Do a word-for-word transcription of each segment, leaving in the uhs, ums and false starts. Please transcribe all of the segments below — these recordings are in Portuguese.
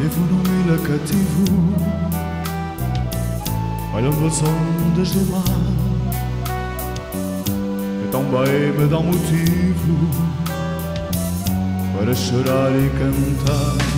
Vivo numa ilha cativo, olhando as ondas do mar, que também me dão motivo para chorar e cantar.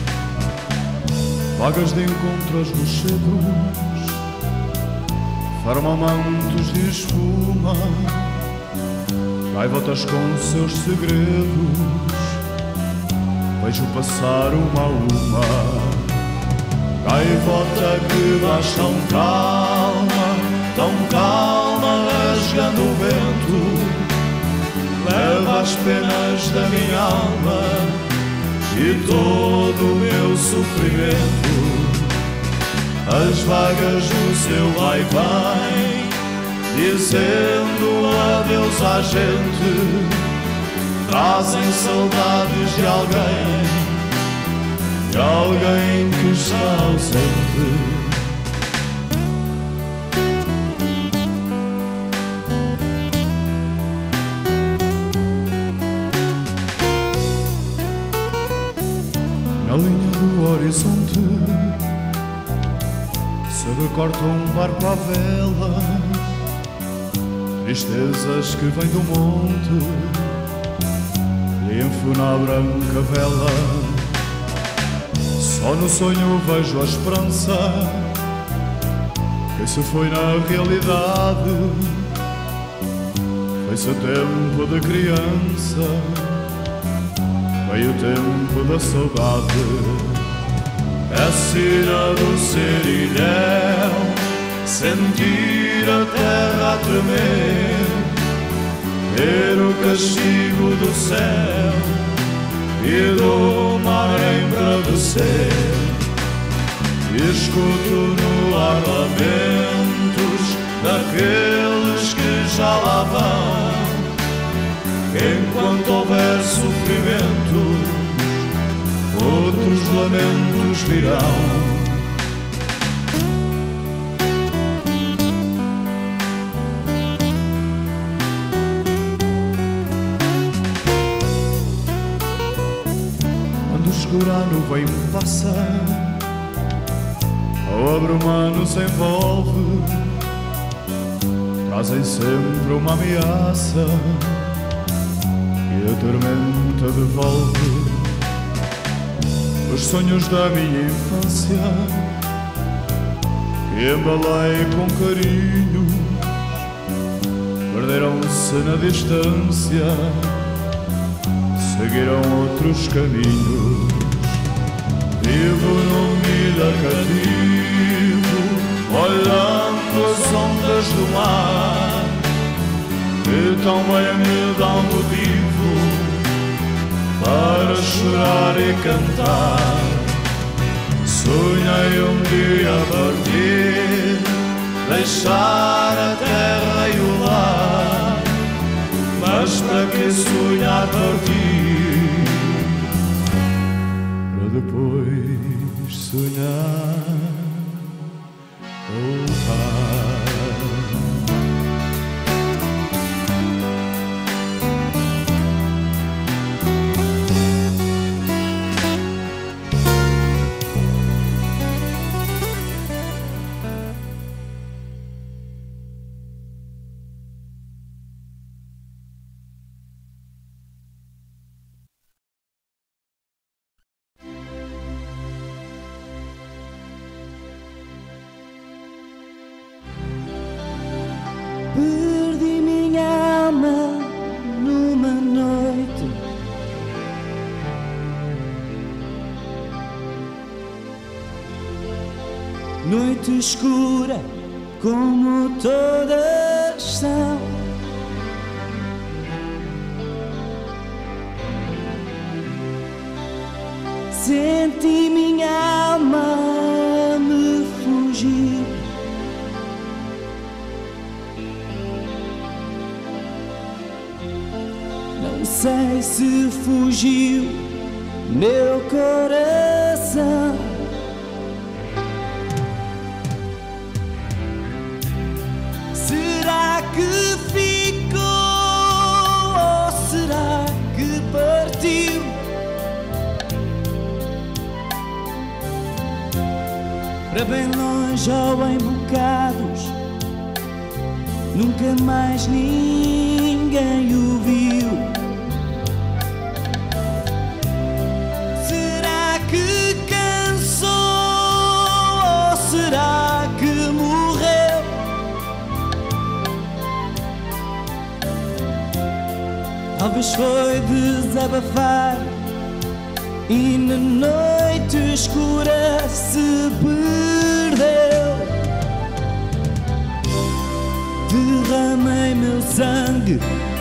Vagas de encontro aos rochedos, firmamentos de espuma, gaivotas com seus segredos, vejo passar uma a uma. Gaivota que vais tão calma, tão calma, rasgando o vento, leva as penas da minha alma e todo o meu sofrimento. As vagas do seu vai-vai, dizendo adeus à gente, trazem saudades de alguém, de alguém que está ausente. Na linha do horizonte se recorta um barco à vela, tristezas que vêm do monte e enfuna a branca vela. Só no sonho vejo a esperança que se foi na realidade. Foi-se tempo de criança, veio o tempo da saudade. É sina do serilhão, sentir a terra a tremer, ver o castigo do céu e do mar embravecer. Escuto no ar lamentos daqueles que já lá vão. Enquanto houver sofrimento, outros lamentos virão. Quando escura a nuvem passa, ou a bruma nos envolve, trazem sempre uma ameaça e a tormenta devolve. Os sonhos da minha infância que embalei com carinho perderam-se na distância, seguiram outros caminhos. Vivo num ilha cativo, olhando as ondas do mar, que também me dão motivo para chorar e cantar. Sonhei um dia partir, deixar a terra e o lar, mas para que sonhar partir, para depois sonhar voltar. Perdi minha alma numa noite, noite escura como todas são. Senti minha alma me fugir, não sei se fugiu meu coração. Será que ficou ou será que partiu? para bem longe ou em bocados, nunca mais ninguém o viu. Será que cansou ou será que morreu? Talvez foi desabafar e na noite escura se perdeu. Derramei meu sangue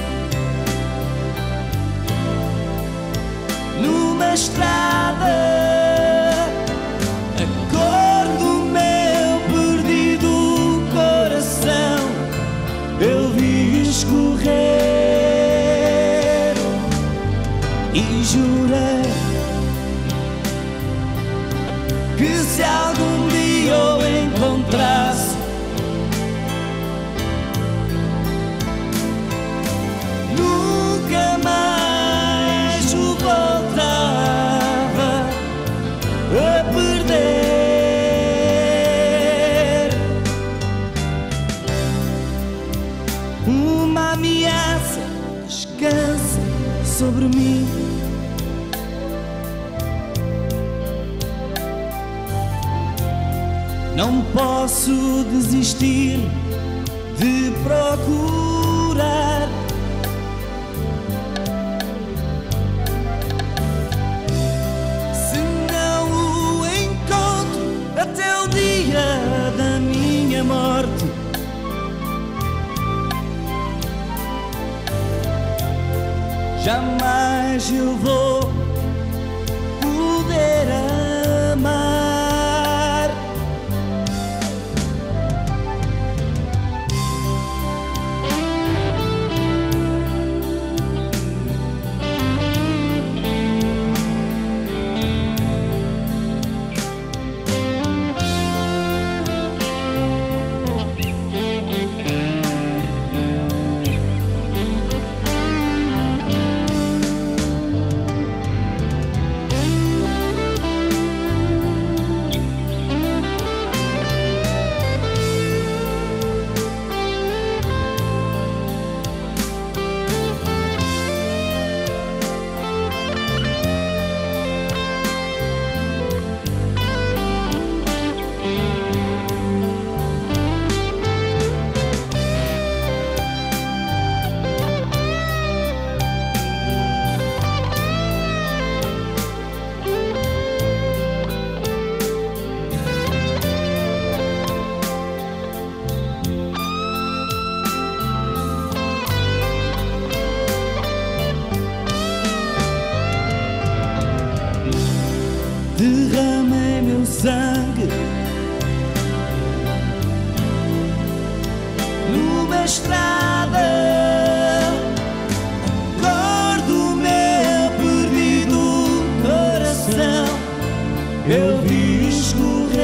numa estrada, a cor do meu perdido coração eu vi escorrer e jurei que se algum dia eu encontrasse, nunca mais o voltava a perder. Uma ameaça descansa sobre mim. Não posso desistir de procurar. Se não o encontro até o dia da minha morte, jamais eu vou poder amar. Derramei meu sangue numa estrada, a cor do meu perdido coração eu vi escorrer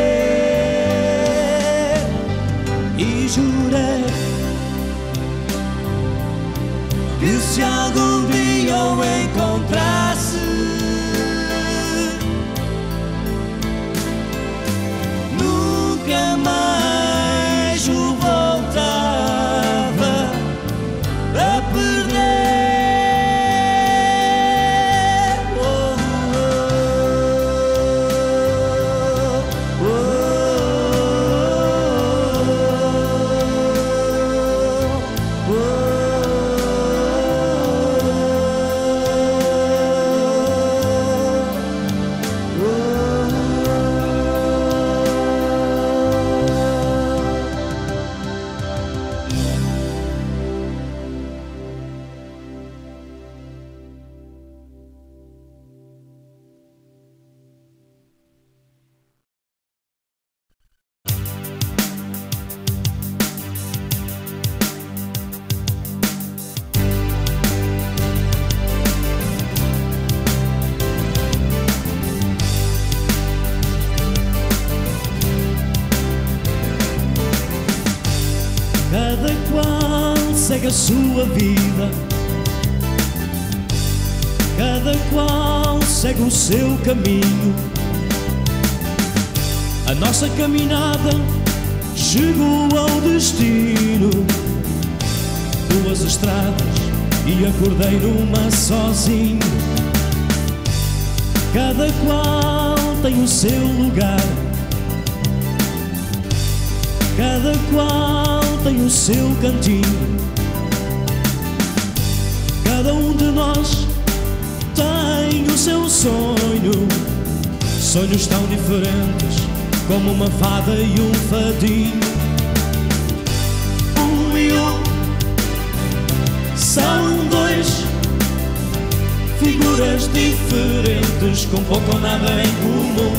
e jurei que se algum dia eu encontrasse, nunca mais o voltava a perder. Oh, oh, oh, oh. Cada qual segue a sua vida, cada qual segue o seu caminho. A nossa caminhada chegou ao destino. Duas estradas e acordei numa sozinho. Cada qual tem o seu lugar, cada qual tem o seu cantinho. Cada um de nós tem o seu sonho, sonhos tão diferentes como uma fada e um fadinho. Um e um são dois, figuras diferentes com pouco ou nada em comum.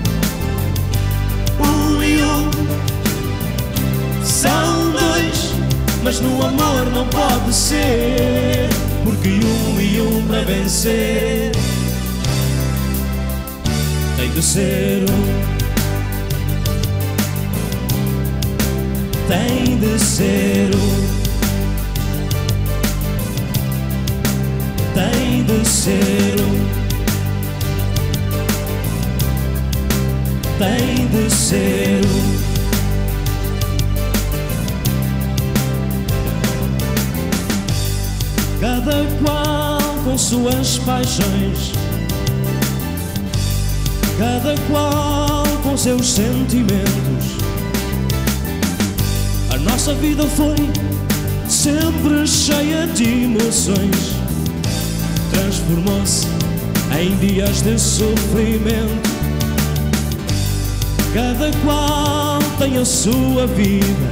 Um e um são dois, mas no amor não pode ser, porque um e um para vencer tem de ser um. Tem de ser um. Tem de ser um. Tem de ser um. Cada qual com suas paixões, cada qual com seus sentimentos. A nossa vida foi sempre cheia de emoções, transformou-se em dias de sofrimento. Cada qual tem a sua vida,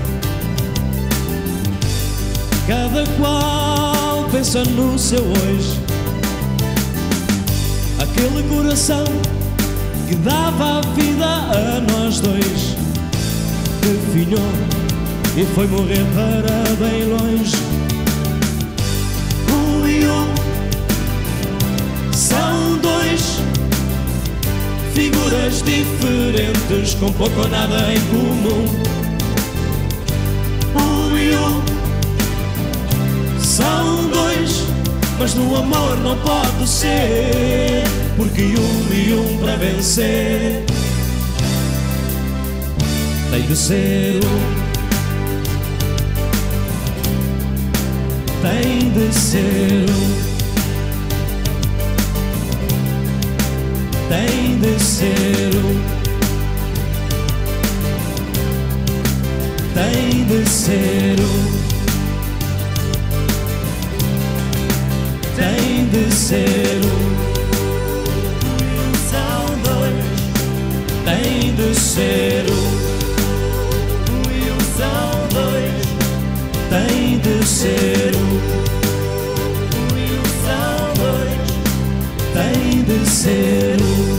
cada qual pensa no seu hoje. Aquele coração que dava a vida a nós dois definhou e foi morrer para bem longe. Um e um são dois, figuras diferentes com pouco ou nada em comum. Um e um são dois, mas no amor não pode ser, porque um e um para vencer tem de ser um. Tem de ser um. Tem de ser um. Tem de ser um. Tem de ser um. São dois. Tem de ser um. São dois. Tem de ser um. São dois. Tem de ser um.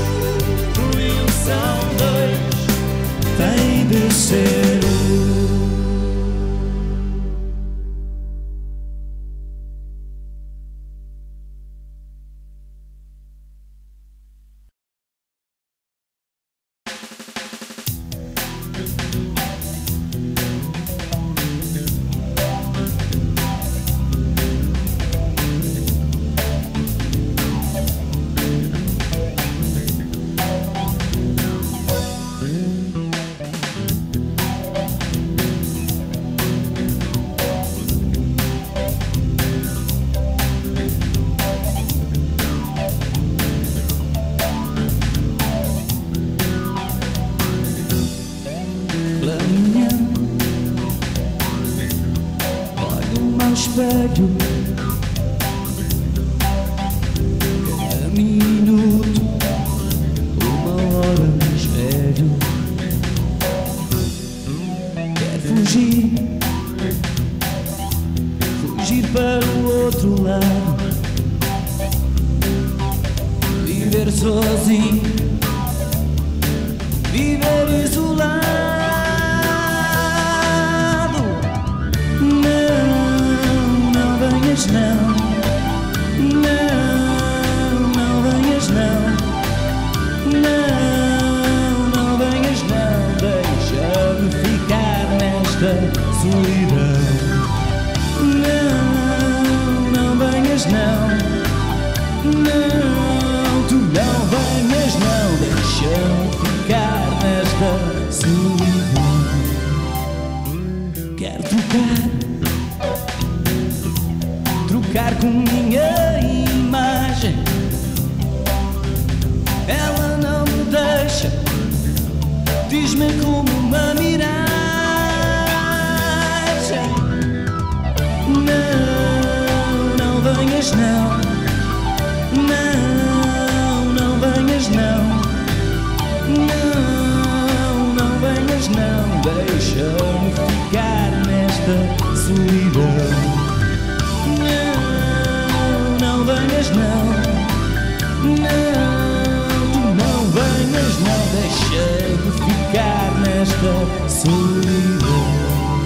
São dois. Tem de ser um. Espelho, cada minuto, uma hora mais velho. Quer fugir, fugir para o outro lado, viver sozinho, viver isolado. Não, não, não venhas não, não, não venhas não, deixa-me ficar nesta solidão. Não, não venhas não, não, tu não venhas não, deixa-me ficar nesta diz-me como uma miragem. Não, não venhas não. Não, não venhas não. Não, não venhas não. Deixa-me ficar nesta solidão. Não, não venhas não. Não, tu não venhas não. Deixa-me ficar nesta solidão.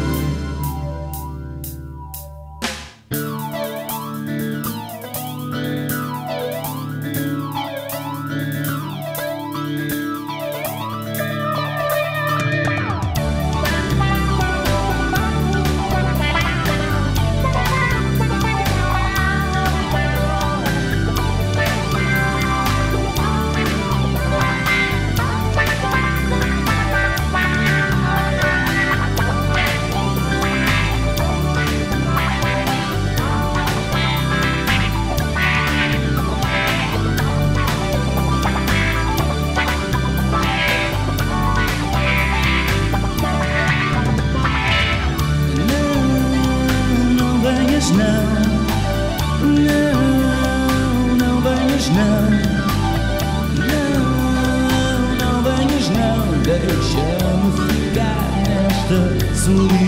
Não, não, não venhas não. Não, não venhas não. Deixa-me ficar nesta solidão.